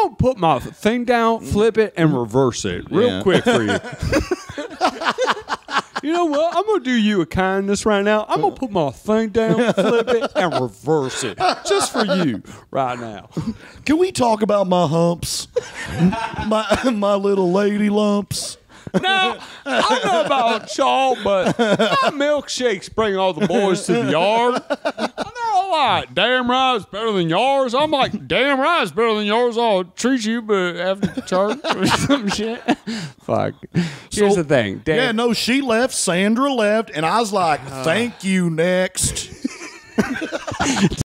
going to put my thing down, flip it, and reverse it real quick for you. You know what? I'm going to do you a kindness right now. I'm going to put my thing down, flip it, and reverse it. Just for you right now. Can we talk about my humps? my little lady lumps? Now, I don't know about y'all, but my milkshakes bring all the boys to the yard. And they're all like, damn right, it's better than yours. I'm like, damn right, it's better than yours. I'll treat you, but after church or some shit. Fuck. Here's the thing. Damn. Yeah, no, she left, Sandra left, and I was like, thank you, next.